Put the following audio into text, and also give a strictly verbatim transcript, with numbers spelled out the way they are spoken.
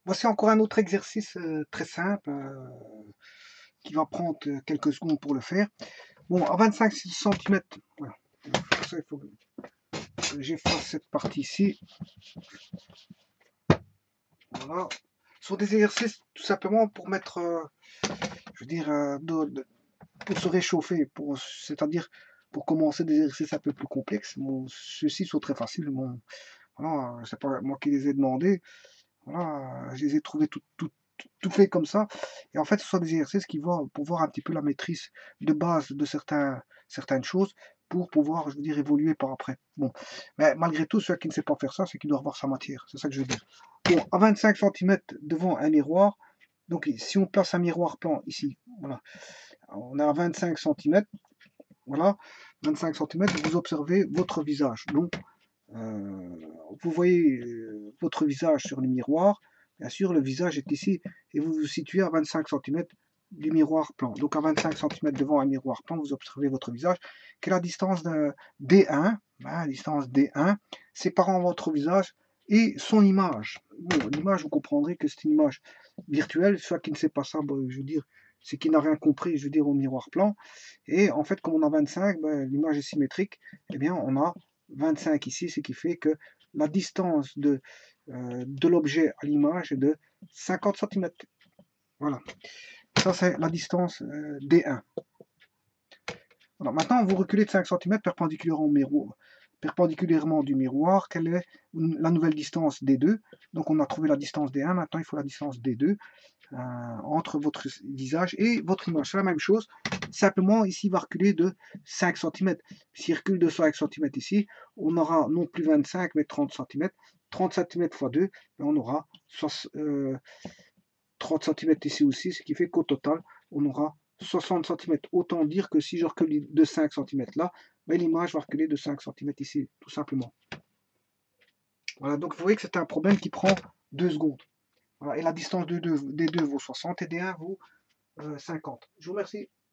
Voici encore un autre exercice euh, très simple euh, qui va prendre euh, quelques secondes pour le faire. Bon, à vingt-cinq centimètres, voilà. Pour ça, il faut que j'efface cette partie ici. Voilà. Ce sont des exercices tout simplement pour mettre, euh, je veux dire, euh, de, de, pour se réchauffer, pour, c'est-à-dire pour commencer des exercices un peu plus complexes. Bon, ceux-ci sont très faciles. Bon, voilà, c'est pas moi qui les ai demandés. Voilà, je les ai trouvés tout, tout, tout fait comme ça. Et en fait, ce sont des exercices qui vont pour voir un petit peu la maîtrise de base de certains, certaines choses pour pouvoir, je veux dire, évoluer par après. Bon, mais malgré tout, celui qui ne sait pas faire ça, c'est qu'il doit revoir sa matière. C'est ça que je veux dire. Bon, à vingt-cinq centimètres devant un miroir, donc si on place un miroir plan ici, voilà, on est à vingt-cinq centimètres, voilà, vingt-cinq centimètres, vous observez votre visage. Donc, euh, vous voyez euh, votre visage sur le miroir. Bien sûr, le visage est ici et vous vous situez à vingt-cinq centimètres du miroir plan. Donc à vingt-cinq centimètres devant un miroir plan, vous observez votre visage. Quelle est la distance de D un, hein, distance D un, séparant votre visage et son image. Bon, l'image, vous comprendrez que c'est une image virtuelle. Soit qui ne sait pas ça, bon, je veux dire, c'est qui n'a rien compris, je veux dire, au miroir plan. Et en fait, comme on a vingt-cinq, ben, l'image est symétrique, eh bien, on a vingt-cinq ici, ce qui fait que la distance de, euh, de l'objet à l'image est de cinquante centimètres. Voilà. Ça, c'est la distance euh, D un. Voilà. Maintenant, vous reculez de cinq centimètres perpendiculairement, miroir, perpendiculairement du miroir. Quelle est la nouvelle distance D deux? Donc, on a trouvé la distance D un. Maintenant, il faut la distance D deux euh, entre votre visage et votre image. C'est la même chose. Simplement, ici, il va reculer de cinq centimètres. S'il recule de cinq centimètres ici, on aura non plus vingt-cinq, mais trente centimètres. trente centimètres fois deux, on aura euh, trente centimètres ici aussi, ce qui fait qu'au total, on aura soixante centimètres. Autant dire que si je recule de cinq centimètres là, ben, l'image va reculer de cinq centimètres ici, tout simplement. Voilà, donc vous voyez que c'est un problème qui prend deux secondes. Voilà, et la distance de deux, des deux vaut soixante et des un vaut euh, cinquante. Je vous remercie.